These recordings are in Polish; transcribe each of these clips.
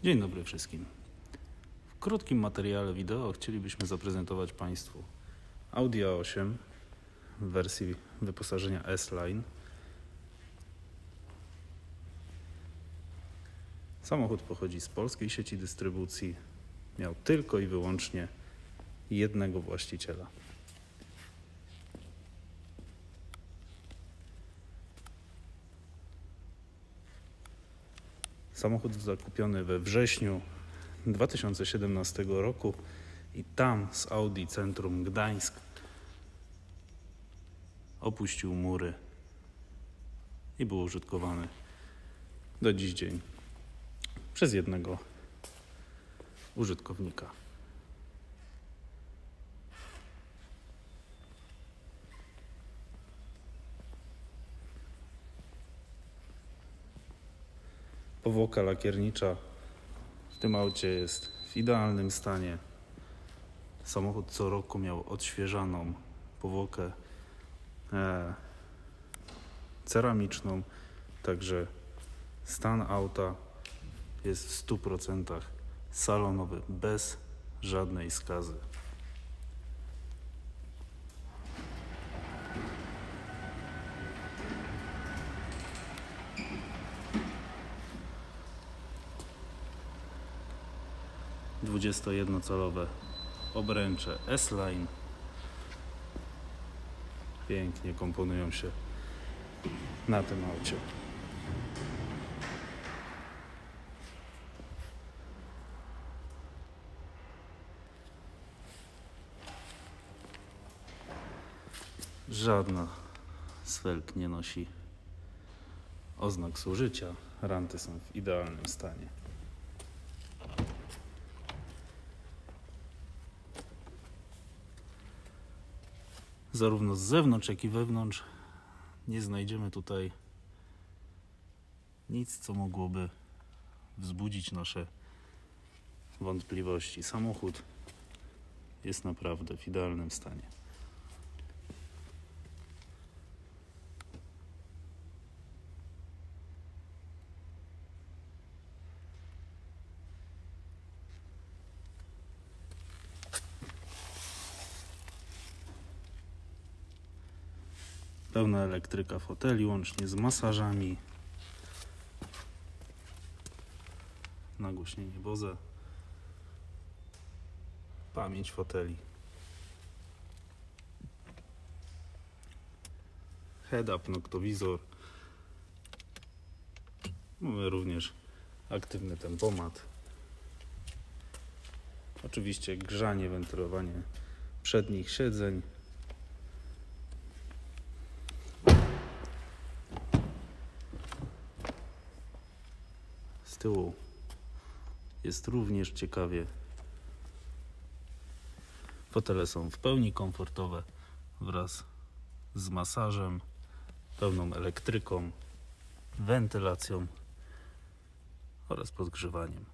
Dzień dobry wszystkim. W krótkim materiale wideo chcielibyśmy zaprezentować Państwu Audi A8 w wersji wyposażenia S-Line. Samochód pochodzi z polskiej sieci dystrybucji. Miał tylko i wyłącznie jednego właściciela. Samochód zakupiony we wrześniu 2017 roku i tam z Audi Centrum Gdańsk opuścił mury i był użytkowany do dziś dzień przez jednego użytkownika. Powłoka lakiernicza w tym aucie jest w idealnym stanie. Samochód co roku miał odświeżaną powłokę ceramiczną, także stan auta jest w 100% salonowy, bez żadnej skazy. Dwudziestojednocalowe obręcze S-Line pięknie komponują się na tym aucie. Żadna z felg nie nosi oznak zużycia. Ranty są w idealnym stanie. Zarówno z zewnątrz, jak i wewnątrz nie znajdziemy tutaj nic, co mogłoby wzbudzić nasze wątpliwości. Samochód jest naprawdę w idealnym stanie. Pełna elektryka foteli, łącznie z masażami, nagłośnienie Bose, pamięć foteli, head-up, noktowizor. Mamy również aktywny tempomat. Oczywiście grzanie, wentylowanie przednich siedzeń. Z tyłu jest również ciekawie. Fotele są w pełni komfortowe wraz z masażem, pełną elektryką, wentylacją oraz podgrzewaniem.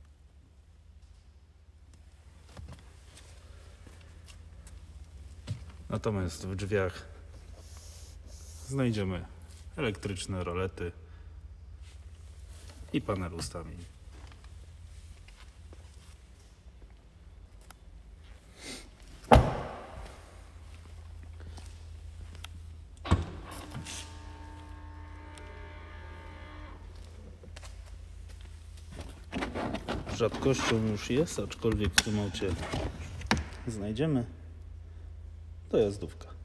Natomiast w drzwiach znajdziemy elektryczne rolety i panel ustawień. Rzadkością już jest, aczkolwiek w tym aucie znajdziemy dojazdówka.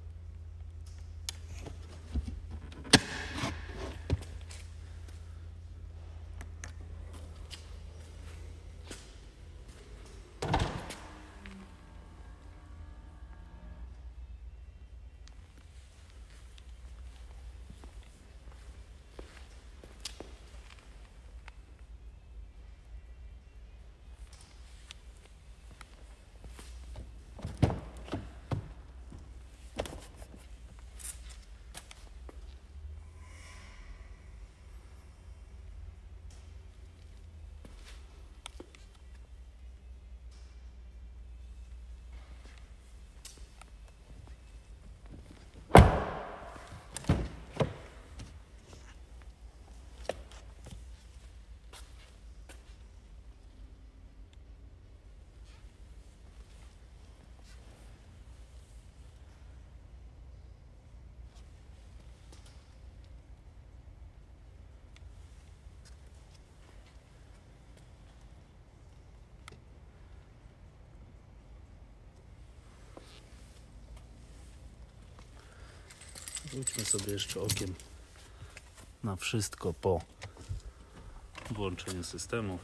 Rzućmy sobie jeszcze okiem na wszystko po włączeniu systemu.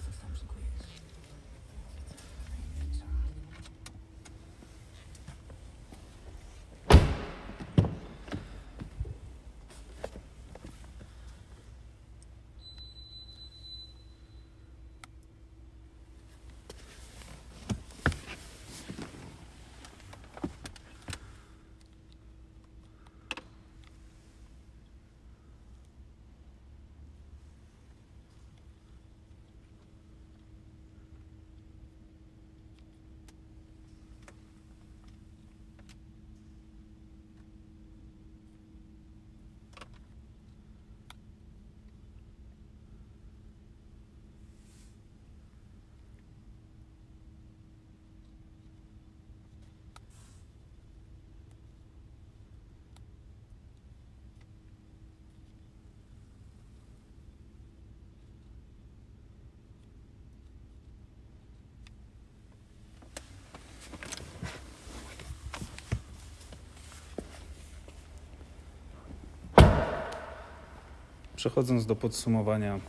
Przechodząc do podsumowania,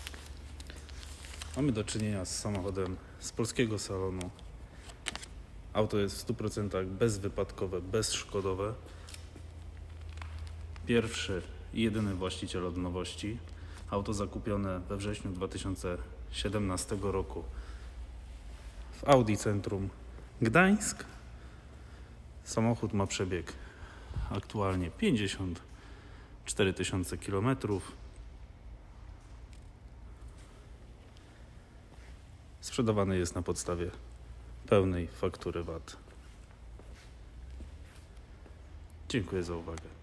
mamy do czynienia z samochodem z polskiego salonu. Auto jest w 100% bezwypadkowe, bezszkodowe. Pierwszy i jedyny właściciel od nowości. Auto zakupione we wrześniu 2017 roku w Audi Centrum Gdańsk. Samochód ma przebieg aktualnie 54 000 km. Sprzedawany jest na podstawie pełnej faktury VAT. Dziękuję za uwagę.